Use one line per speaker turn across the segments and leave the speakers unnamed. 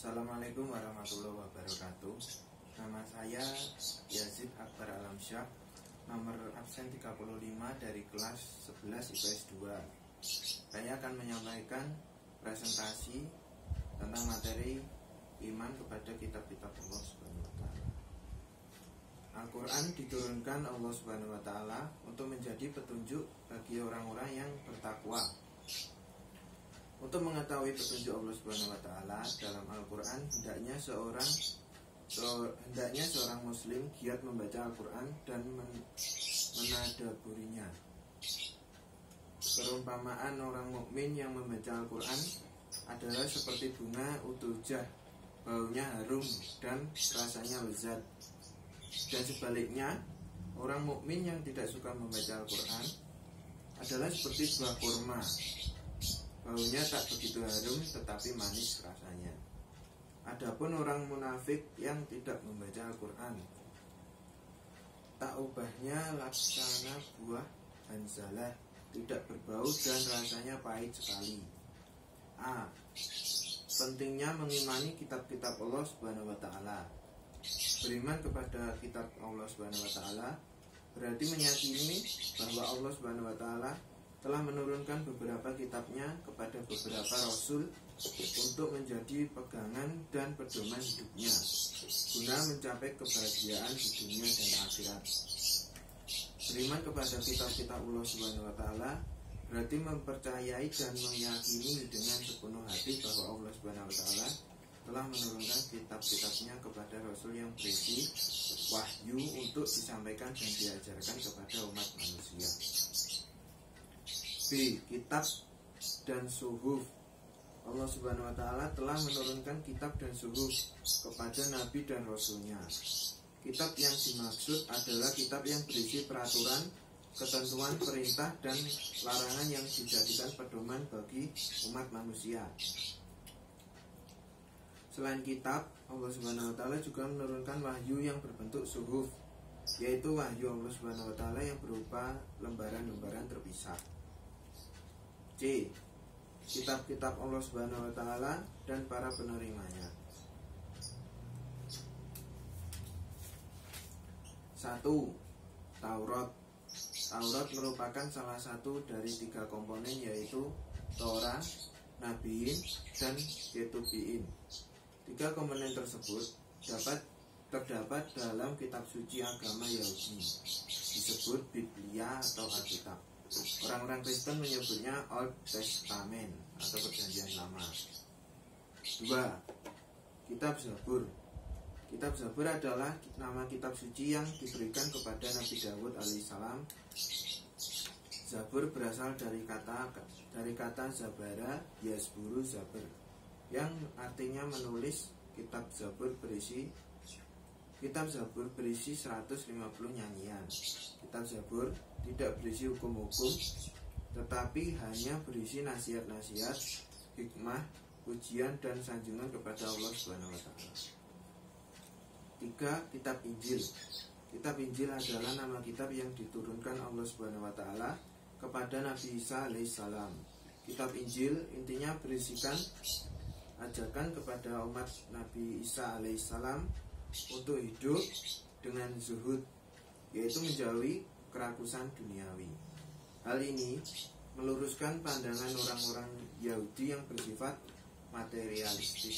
Assalamualaikum warahmatullahi wabarakatuh. Nama saya Yazid Akbar Alamsyah, nomor absen 35 dari kelas 11 IPS 2. Saya akan menyampaikan presentasi tentang materi iman kepada kitab-kitab Allah Subhanahu wa taala. Al-Qur'an diturunkan Allah Subhanahu wa taala untuk menjadi petunjuk bagi orang-orang yang bertakwa. Untuk mengetahui petunjuk Allah Subhanahu wa taala dalam Al-Qur'an, hendaknya seorang muslim giat membaca Al-Qur'an dan menadaburinya. Perumpamaan orang mukmin yang membaca Al-Qur'an adalah seperti bunga utujah, baunya harum dan rasanya lezat. Dan sebaliknya, orang mukmin yang tidak suka membaca Al-Qur'an adalah seperti buah kurma, baunya tak begitu harum tetapi manis rasanya. Adapun orang munafik yang tidak membaca Al-Qur'an, tak ubahnya laksana buah hanzalah, tidak berbau dan rasanya pahit sekali. A. Pentingnya mengimani kitab-kitab Allah Subhanahu wa taala. Beriman kepada kitab Allah Subhanahu wa taala berarti meyakini bahwa Allah Subhanahu wa taala telah menurunkan beberapa kitabnya kepada beberapa rasul untuk menjadi pegangan dan pedoman hidupnya guna mencapai kebahagiaan di dunia dan akhirat. Beriman kepada kitab-kitab Allah Subhanahu wa taala berarti mempercayai dan meyakini dengan sepenuh hati bahwa Allah Subhanahu wa taala telah menurunkan kitab-kitabnya kepada rasul yang berisi wahyu untuk disampaikan dan diajarkan kepada umat manusia. B. Kitab dan suhuf. Allah Subhanahu wa taala telah menurunkan kitab dan suhuf kepada nabi dan rasulnya. Kitab yang dimaksud adalah kitab yang berisi peraturan, ketentuan, perintah dan larangan yang dijadikan pedoman bagi umat manusia. Selain kitab, Allah Subhanahu wa taala juga menurunkan wahyu yang berbentuk suhuf, yaitu wahyu Allah Subhanahu wa taala yang berupa lembaran-lembaran terpisah. C. Kitab-kitab Allah Subhanahu wa taala dan para penerimanya. 1. Taurat. Taurat merupakan salah satu dari 3 komponen, yaitu Torah, Nabiin, dan Ketubiin. 3 komponen tersebut terdapat dalam kitab suci agama Yahudi, disebut Biblia atau Alkitab. Orang-orang Kristen menyebutnya Old Testament atau Perjanjian Lama. 2. Kitab Zabur. Kitab Zabur adalah nama kitab suci yang diberikan kepada Nabi Daud alaihissalam. Zabur berasal dari kata Zabara Yasburu Zabur, yang artinya menulis. Kitab Zabur berisi 150 nyanyian. Kitab Zabur tidak berisi hukum-hukum, tetapi hanya berisi nasihat-nasihat, hikmah, pujian dan sanjungan kepada Allah Subhanahu wa taala. 3. Kitab Injil. Kitab Injil adalah nama kitab yang diturunkan Allah Subhanahu wa taala kepada Nabi Isa alaihissalam. Kitab Injil intinya berisikan ajakan kepada umat Nabi Isa alaihissalam untuk hidup dengan zuhud, yaitu menjauhi kerakusan duniawi. Hal ini meluruskan pandangan orang-orang Yahudi yang bersifat materialistik.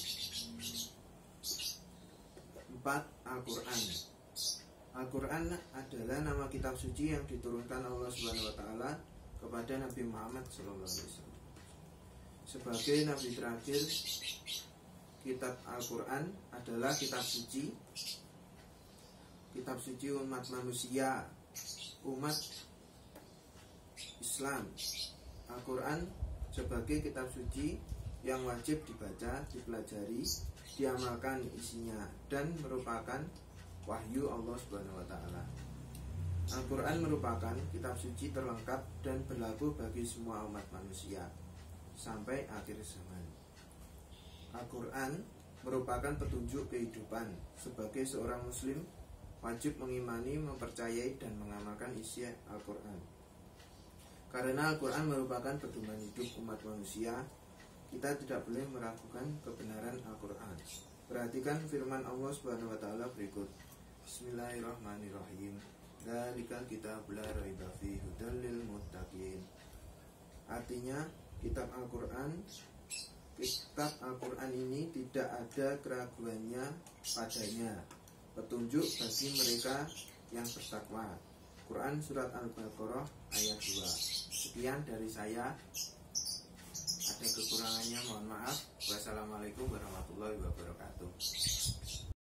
4. Al-Qur'an. Al-Qur'an adalah nama kitab suci yang diturunkan Allah Subhanahu wa taala kepada Nabi Muhammad SAW. Sebagai nabi terakhir, kitab Al-Qur'an adalah kitab suci umat manusia, umat Islam. Al-Qur'an sebagai kitab suci yang wajib dibaca, dipelajari, diamalkan isinya, dan merupakan wahyu Allah Subhanahu wa taala. Al-Qur'an merupakan kitab suci terlengkap dan berlaku bagi semua umat manusia sampai akhir zaman. Al-Qur'an merupakan petunjuk kehidupan. Sebagai seorang muslim wajib mengimani, mempercayai dan mengamalkan isi Al-Qur'an. Karena Al-Qur'an merupakan pedoman hidup umat manusia, kita tidak boleh meragukan kebenaran Al-Quran. Perhatikan firman Allah Subhanahu wa taala berikut. Bismillahirrahmanirrahim. Dzalikal kitabul la raiba fihi hudal lil muttaqin. Artinya, kitab Al-Quran ini tidak ada keraguannya padanya, petunjuk bagi mereka yang bertakwa. Quran Surat Al-Baqarah ayat 2. Sekian dari saya. Ada kekurangannya mohon maaf. Wassalamualaikum warahmatullahi wabarakatuh.